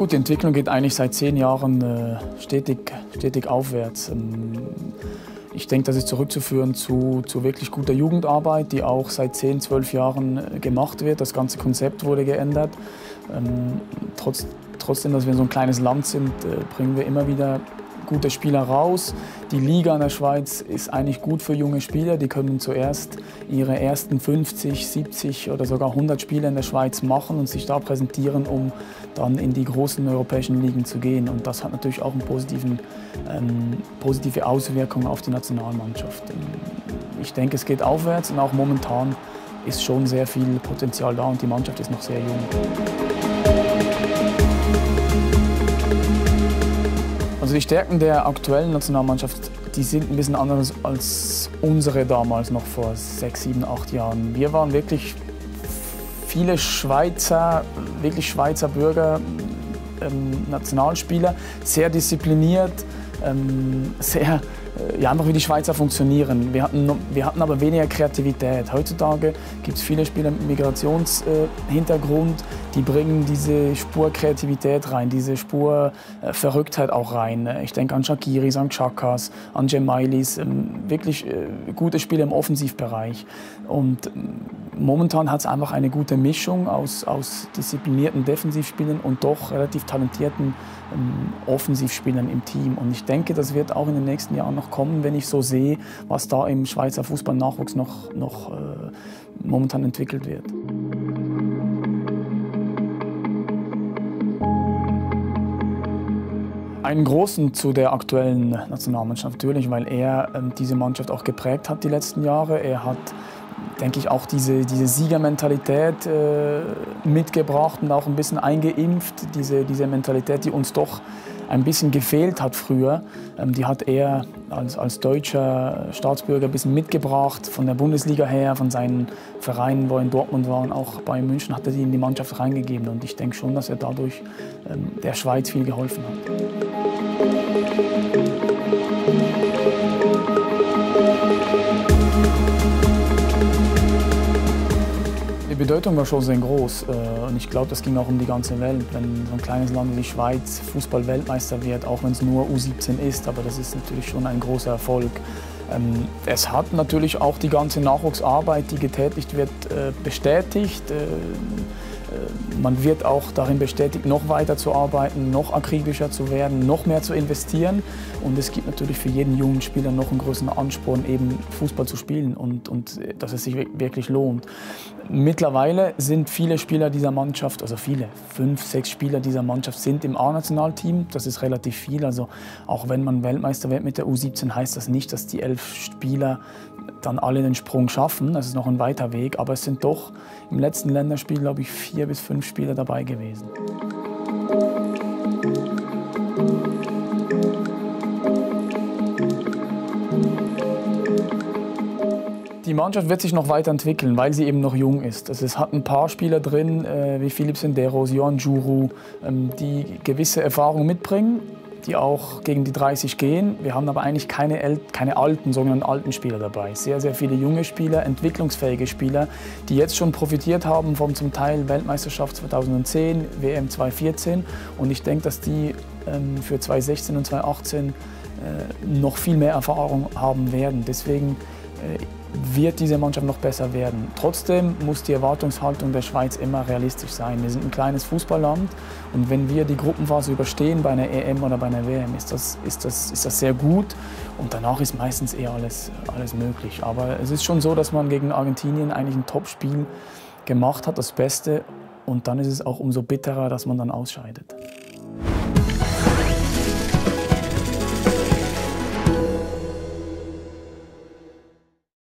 gut, die Entwicklung geht eigentlich seit 10 Jahren stetig aufwärts. Ich denke, das ist zurückzuführen zu wirklich guter Jugendarbeit, die auch seit 10, 12 Jahren gemacht wird. Das ganze Konzept wurde geändert. Trotzdem, dass wir so ein kleines Land sind, bringen wir immer wieder gute Spieler raus. Die Liga in der Schweiz ist eigentlich gut für junge Spieler. Die können zuerst ihre ersten 50, 70 oder sogar 100 Spiele in der Schweiz machen und sich da präsentieren, um dann in die großen europäischen Ligen zu gehen. Und das hat natürlich auch eine positive Auswirkung auf die Nationalmannschaft. Ich denke, es geht aufwärts und auch momentan ist schon sehr viel Potenzial da und die Mannschaft ist noch sehr jung. Also die Stärken der aktuellen Nationalmannschaft, die sind ein bisschen anders als unsere damals, noch vor 6, 7, 8 Jahren. Wir waren wirklich viele Schweizer Bürger, Nationalspieler, sehr diszipliniert, einfach wie die Schweizer funktionieren. Wir hatten aber weniger Kreativität. Heutzutage gibt es viele Spieler mit Migrationshintergrund, die bringen diese Spur Kreativität rein, diese Spur Verrücktheit auch rein. Ich denke an Shaqiri, an Xhakas, an Gemailis, wirklich gute Spieler im Offensivbereich. Und momentan hat es einfach eine gute Mischung aus disziplinierten Defensivspielern und doch relativ talentierten Offensivspielern im Team. Und ich denke, das wird auch in den nächsten Jahren noch kommen, wenn ich so sehe, was da im Schweizer Fußballnachwuchs noch momentan entwickelt wird. Einen großen zu der aktuellen Nationalmannschaft natürlich, weil er diese Mannschaft auch geprägt hat die letzten Jahre. Er hat, denke ich, auch diese Siegermentalität mitgebracht und auch ein bisschen eingeimpft. Diese Mentalität, die uns doch ein bisschen gefehlt hat früher, die hat er als deutscher Staatsbürger ein bisschen mitgebracht, von der Bundesliga her, von seinen Vereinen, wo er in Dortmund war und auch bei München, hat er die in die Mannschaft reingegeben. Und ich denke schon, dass er dadurch der Schweiz viel geholfen hat. Die Bedeutung war schon sehr groß und ich glaube, das ging auch um die ganze Welt. Wenn so ein kleines Land wie die Schweiz Fußball-Weltmeister wird, auch wenn es nur U17 ist, aber das ist natürlich schon ein großer Erfolg. Es hat natürlich auch die ganze Nachwuchsarbeit, die getätigt wird, bestätigt. Man wird auch darin bestätigt, noch weiter zu arbeiten, noch akribischer zu werden, noch mehr zu investieren. Und es gibt natürlich für jeden jungen Spieler noch einen größeren Ansporn, eben Fußball zu spielen und dass es sich wirklich lohnt. Mittlerweile sind viele Spieler dieser Mannschaft, also 5, 6 Spieler dieser Mannschaft sind im A-Nationalteam. Das ist relativ viel. Also auch wenn man Weltmeister wird mit der U17, heißt das nicht, dass die 11 Spieler dann alle den Sprung schaffen. Das ist noch ein weiter Weg. Aber es sind doch im letzten Länderspiel, glaube ich, 4 bis 5 Spieler dabei gewesen. Die Mannschaft wird sich noch weiterentwickeln, weil sie eben noch jung ist. Also es hat ein paar Spieler drin, wie Philippe Senderos, Johan Djourou, die gewisse Erfahrung mitbringen, die auch gegen die 30 gehen. Wir haben aber eigentlich keine alten, sogenannten alten Spieler dabei. Sehr, sehr viele junge Spieler, entwicklungsfähige Spieler, die jetzt schon profitiert haben vom zum Teil Weltmeisterschaft 2010, WM 2014. Und ich denke, dass die für 2016 und 2018 noch viel mehr Erfahrung haben werden. Deswegen wird diese Mannschaft noch besser werden. Trotzdem muss die Erwartungshaltung der Schweiz immer realistisch sein. Wir sind ein kleines Fußballland und wenn wir die Gruppenphase überstehen bei einer EM oder bei einer WM, ist das sehr gut und danach ist meistens eher alles möglich. Aber es ist schon so, dass man gegen Argentinien eigentlich ein Top-Spiel gemacht hat, das Beste, und dann ist es auch umso bitterer, dass man dann ausscheidet.